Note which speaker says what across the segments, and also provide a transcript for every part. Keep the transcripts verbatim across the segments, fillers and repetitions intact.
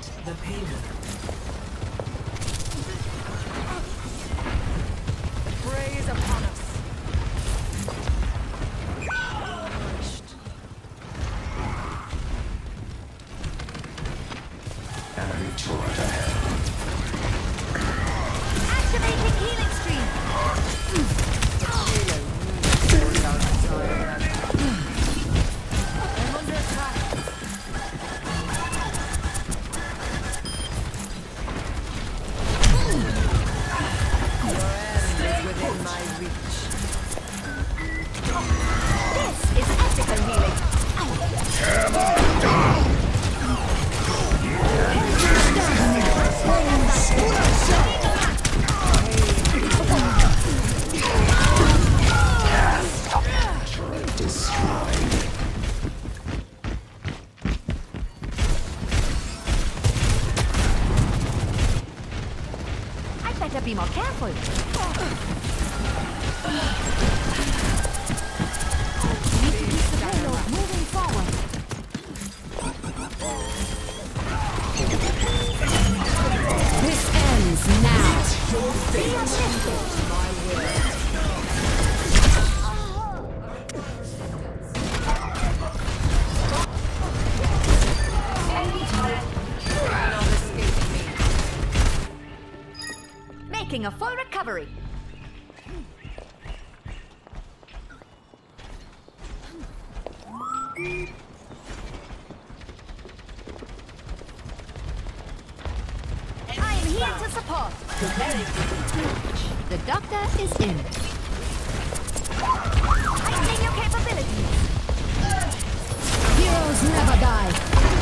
Speaker 1: Start the payload.
Speaker 2: Prey is upon us.
Speaker 3: Enemy turret ahead.
Speaker 2: Activating healing stream. I'm under attack. Your end is within my reach. This is ethical healing.
Speaker 3: Turret destroyed.
Speaker 2: I better be more careful. Need to keep the payload moving forward. This ends now. Be uplifted. My will. Making a full recovery. I am here to support. The doctor is in. Heightening your capabilities. Heroes never die.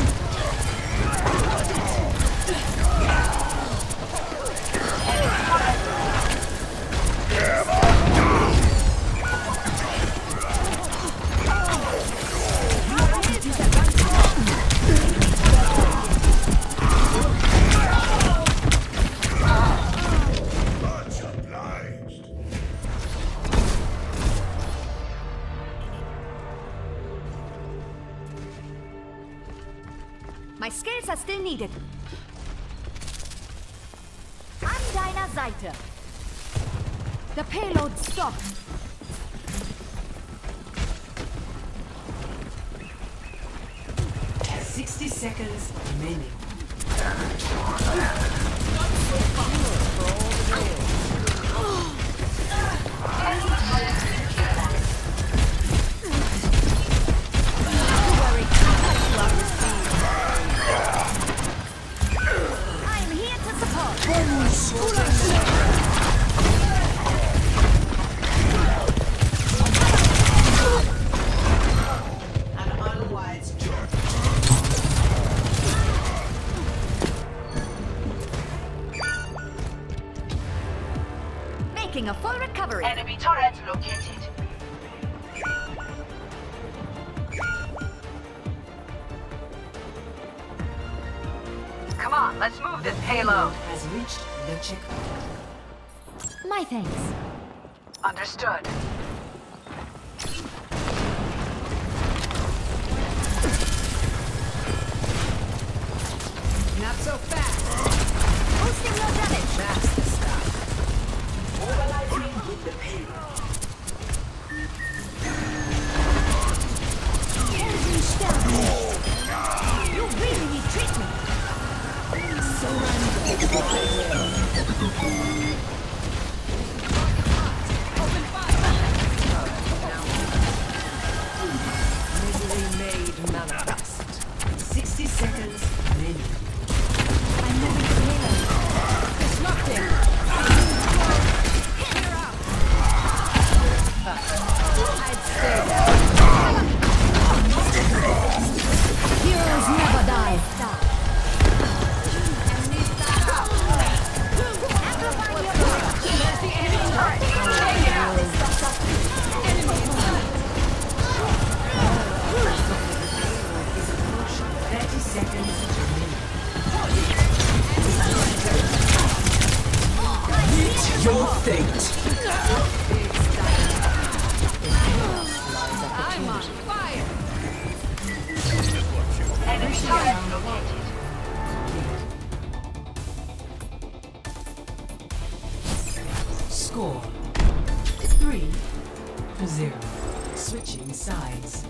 Speaker 2: My skills are still needed. I'm Dinah Zeiter. The payload stopped.
Speaker 1: sixty seconds remaining.
Speaker 2: I'm here to support.
Speaker 1: An unwise job.
Speaker 2: Making a full recovery.
Speaker 4: Enemy turret located. Come on, let's move this payload.
Speaker 1: Has reached the checkpoint.
Speaker 2: My thanks.
Speaker 4: Understood.
Speaker 1: Not so fast.
Speaker 2: Boosting your damage.
Speaker 1: That's the stuff. Mobilizing with the payload.
Speaker 2: You really need treatment.
Speaker 1: Misery made manifest. sixty seconds remaining.
Speaker 2: I'm moving the payload. Disrupting. Hit her up. I'd stay there. Heroes never die. Amplifying your power. There's the enemy turret. Take it out.
Speaker 1: thirty seconds remaining. Meet your fate.
Speaker 2: I'm on fire.
Speaker 4: Enemy turret located.
Speaker 5: Score three to zero. Switching sides.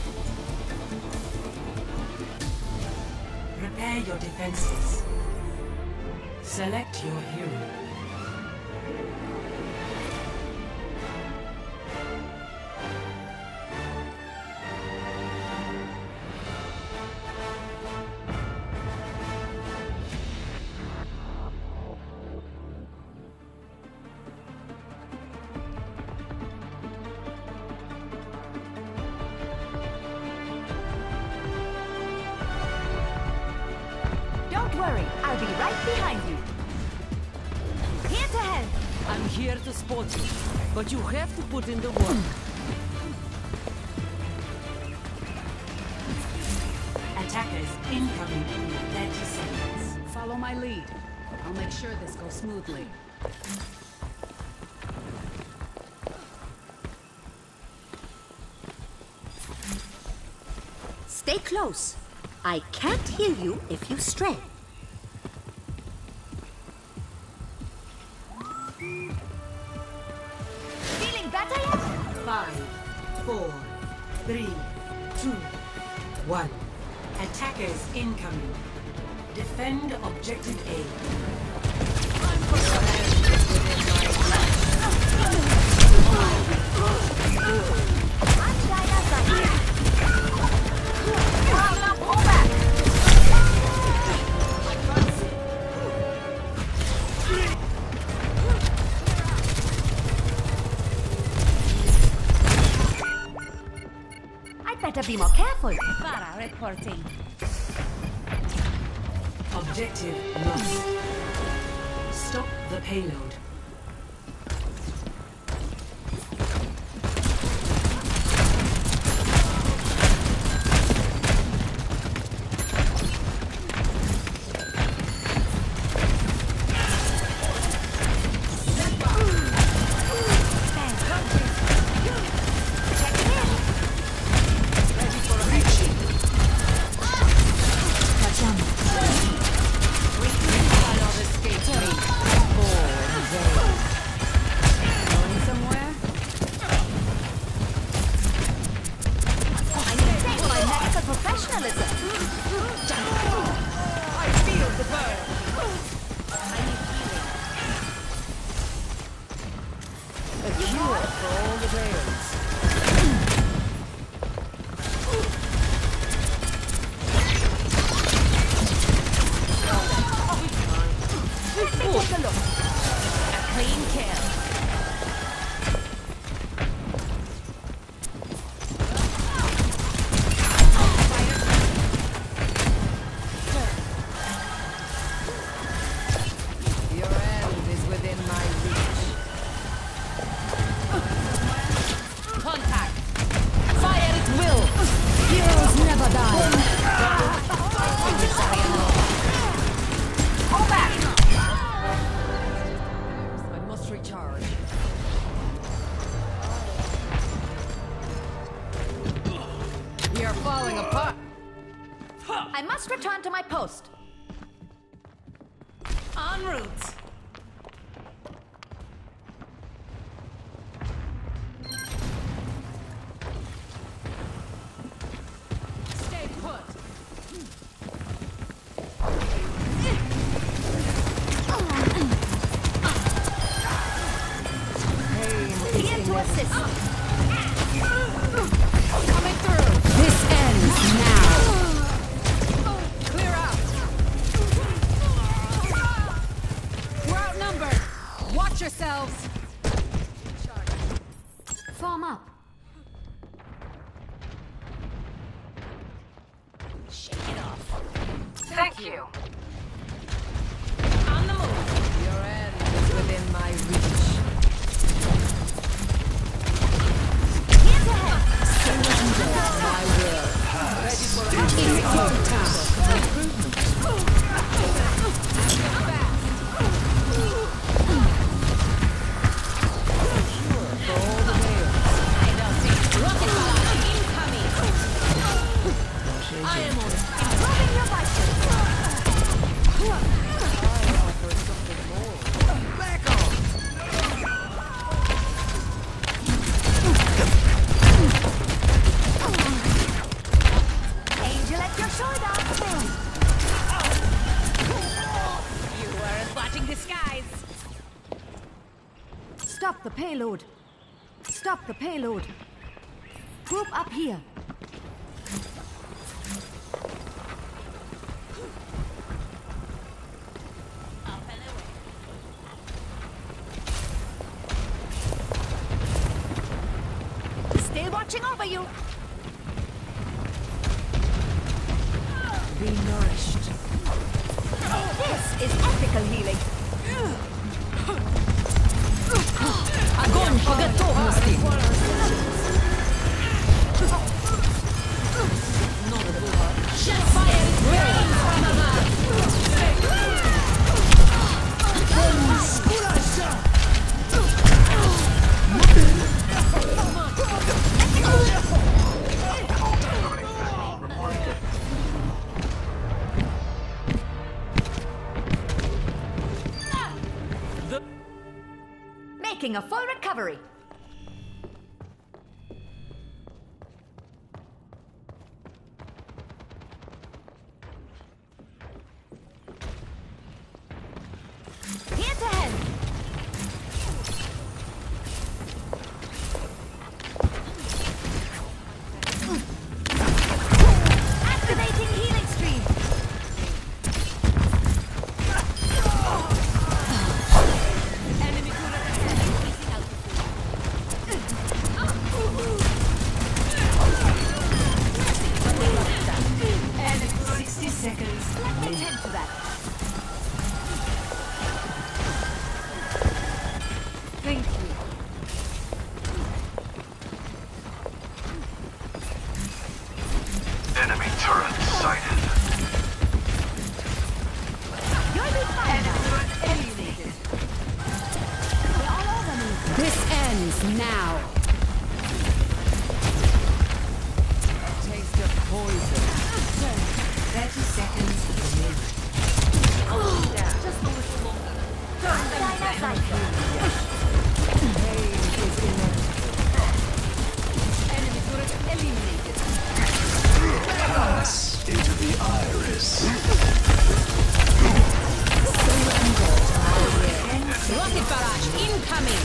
Speaker 5: Prepare your defenses. Select your hero.
Speaker 2: Don't worry, I'll be right behind you. Here to help.
Speaker 6: I'm here to support you, but you have to put in the work.
Speaker 5: Attackers incoming in thirty seconds.
Speaker 6: Follow my lead. I'll make sure this goes smoothly.
Speaker 2: Stay close. I can't heal you if you stray. Feeling better yet?
Speaker 5: Five, four, three, two, one. Attackers incoming. Defend objective A.
Speaker 2: I'd better be more careful. Farah reporting.
Speaker 5: Objective lost. Stop the payload.
Speaker 2: I must return to my post.
Speaker 6: En route. Stay put.
Speaker 2: Here to assist.
Speaker 6: Coming through. This ends now. Clear out. We're outnumbered. Watch yourselves.
Speaker 2: Form up.
Speaker 4: Thank you.
Speaker 6: On the move. Your end is within my reach.
Speaker 2: Here to help.
Speaker 6: My will. Ready for a task.
Speaker 2: Improving your vitals. Stop the payload. Stop the payload. Group up here. Still watching over you. Be nourished. This is ethical healing. Огонь по готовности. Making a full recovery. Here to help. Activating healing stream. Enemy turret increasing altitude.
Speaker 5: sixty seconds.
Speaker 2: Let me tend to that. Thank you.
Speaker 3: Enemy turret sighted.
Speaker 2: You'll be fine now. Eliminated. They're all over me.
Speaker 6: This ends now. Taste of poison.
Speaker 5: thirty seconds remaining.
Speaker 2: Just a little longer. Dynamite.
Speaker 6: Pain is inevitable.
Speaker 2: Enemy turret eliminated.
Speaker 3: Pass into the iris.
Speaker 6: Rocket barrage incoming.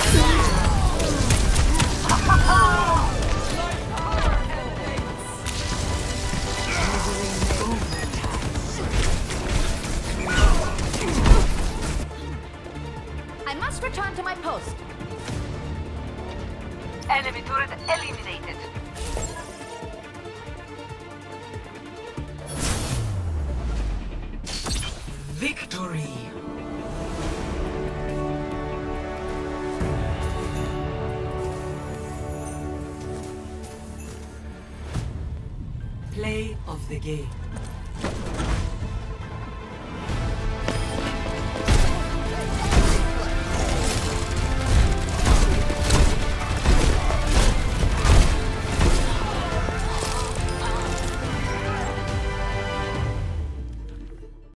Speaker 2: I must return to my post.
Speaker 4: Enemy turret eliminated.
Speaker 5: Victory. Play of the game.